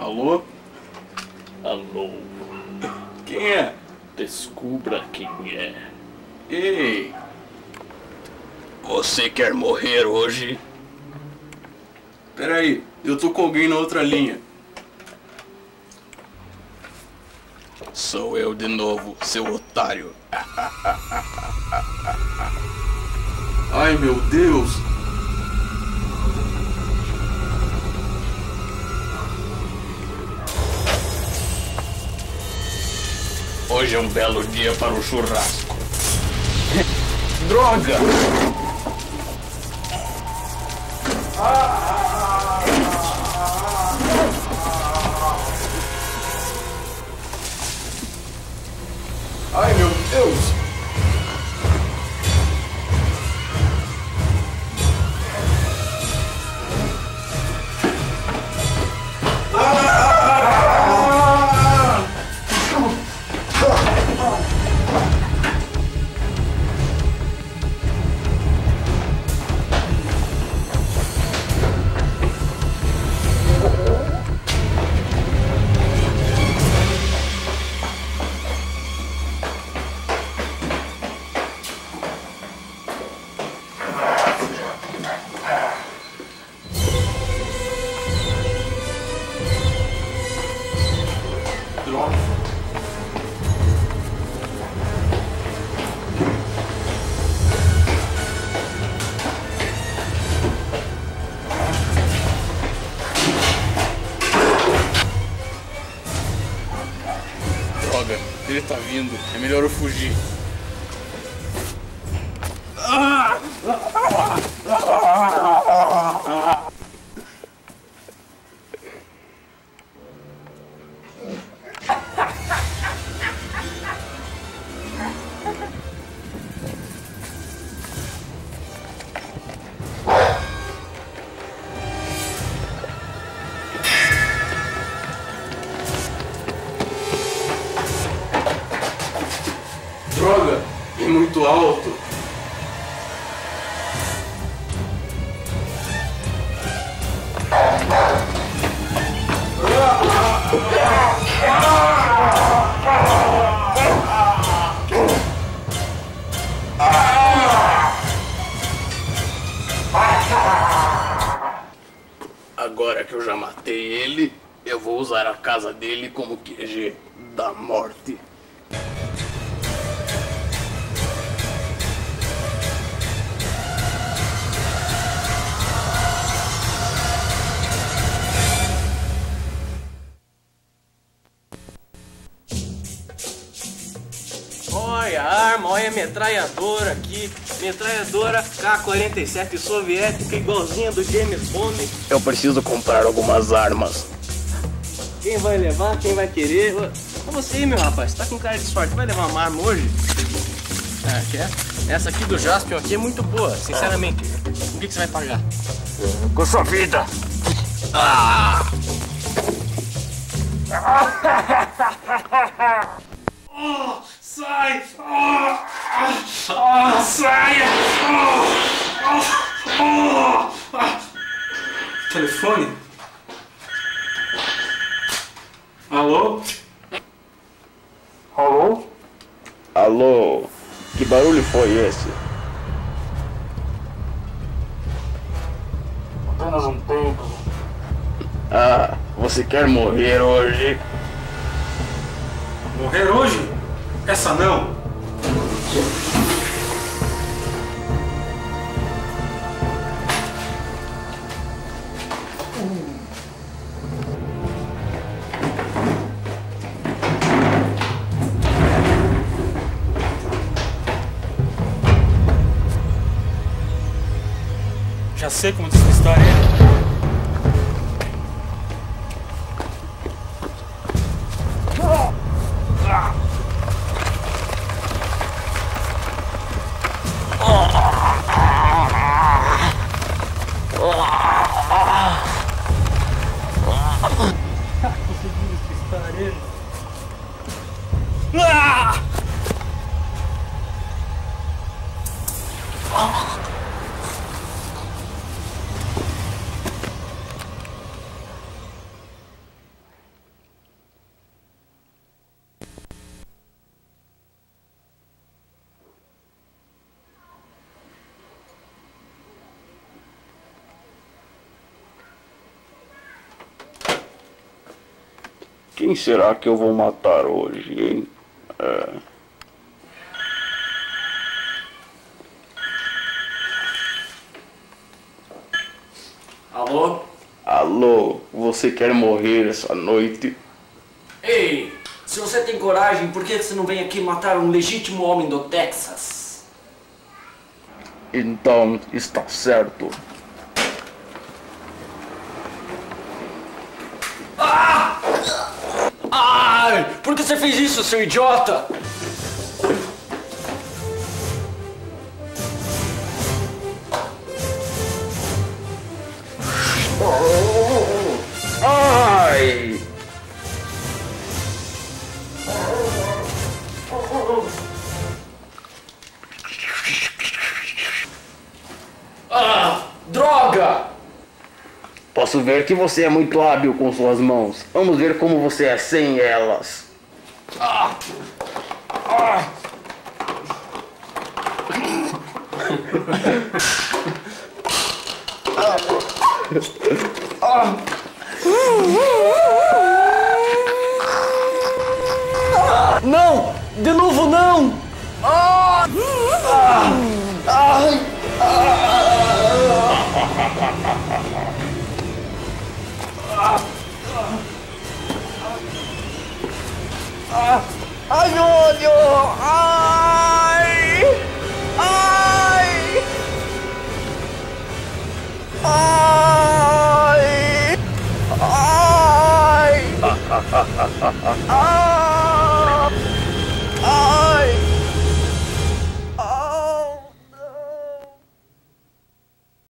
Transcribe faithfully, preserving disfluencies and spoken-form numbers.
Alô? Alô? Quem é? Descubra quem é. Ei! Você quer morrer hoje? Peraí, eu tô com alguém na outra linha. Sou eu de novo, seu otário. Ai, meu Deus! Hoje é um belo dia para o churrasco. Droga! Ai, meu Deus! Droga, ele tá vindo. É melhor eu fugir. Droga! É muito alto! Agora que eu já matei ele, eu vou usar a casa dele como Q G da morte. Olha a arma, olha a metralhadora aqui. Metralhadora K quarenta e sete soviética, igualzinha do James Bond. Eu preciso comprar algumas armas. Quem vai levar, quem vai querer? Ô, você aí, meu rapaz, tá com cara de sorte. Vai levar uma arma hoje? Ah, quer? Essa aqui do Jaspion aqui é muito boa, sinceramente. O que, que você vai pagar? Com sua vida. Ah! Oh, sai! Oh, oh, saia! Oh, oh, oh. Telefone? Alô? Alô? Alô? Que barulho foi esse? Apenas um tempo. Ah, você quer morrer hoje? Morrer hoje? Essa não! Já sei como despistar ele. Consegui despistar ele. Ah! Quem será que eu vou matar hoje, hein? É... Alô? Alô, você quer morrer essa noite? Ei, se você tem coragem, por que você não vem aqui matar um legítimo homem do Texas? Então, está certo. Ah! Ai, por que você fez isso, seu idiota? Ai! Ah, droga! Posso ver que você é muito hábil com suas mãos. Vamos ver como você é sem elas. Ah! Ah! Ah! Não! De novo não! Ah! Ah! Ai! Ah! Ai, meu olho! Ai! Ai! Ai! Ai! Ah! Ai!